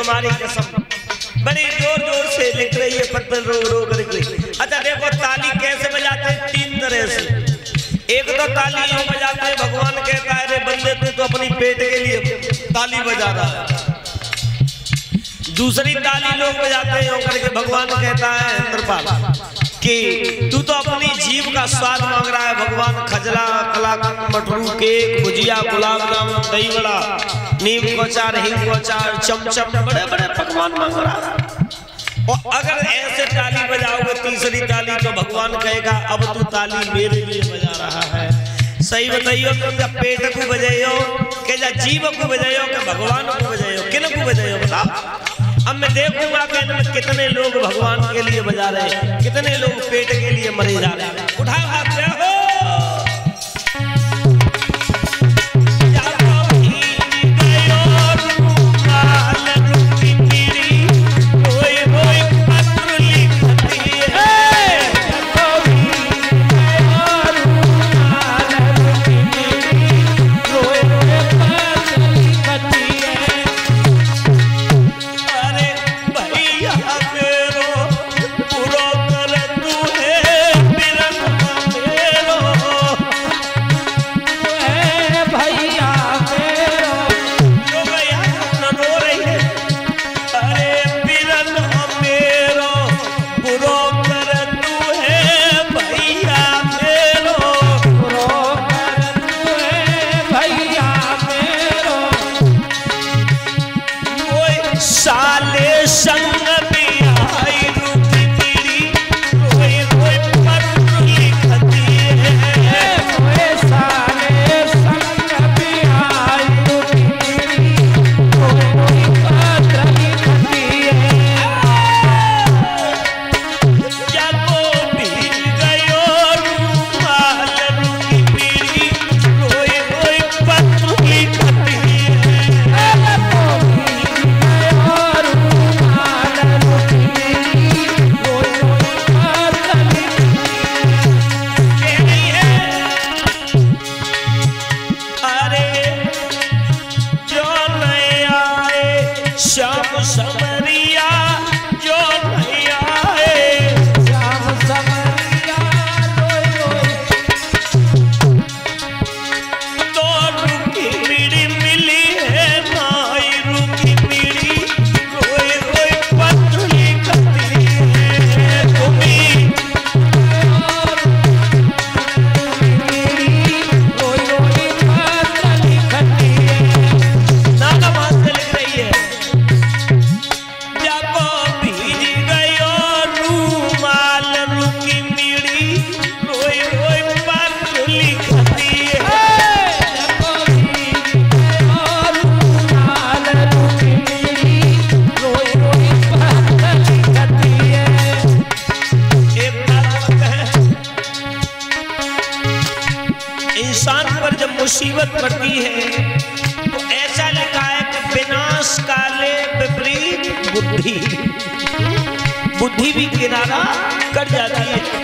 तुम्हारी कसम बड़ी जोर जोर से लिख रही है, पत्थर रो रो करके। अच्छा देखो ताली कैसे बजाते हैं, 3 तरह से। एक तो ताली यूं बजाते हैं, भगवान कहता है रे बंदे तू तो अपनी पेट के लिए ताली बजा रहा है। दूसरी ताली लोग बजाते हैं यूं करके, भगवान कहता है इंद्रपाल कि तू तो अपनी जीव का स्वाद मांग रहा है। भगवान खजला, कलाकंद, मटरू, केक, भुजिया, गुलाब जामुन, दही बड़ा, नीम को अचार, हिंग को अचार, चमचम, बड़े बड़े पकवान मांग रहा है। और अगर ऐसे ताली बजाओगे तीसरी ताली तो भगवान कहेगा अब तू ताली मेरे लिए बजा रहा है। सही बताइयो, तुम जब पेट को बजाइयो के जा जीव को बजाइयो के भगवान को बजाइयो, किन को बजाइयो बताओ। अब मैं देखूंगा कि इनमें कितने लोग भगवान के लिए बजा रहे हैं, कितने लोग पेट के लिए मरे जा रहे हैं। उठा हाथ हो मुसीबत पड़ती है तो ऐसा लिखा है कि विनाश काले विपरीत बुद्धि, बुद्धि भी किनारा कर जाती है।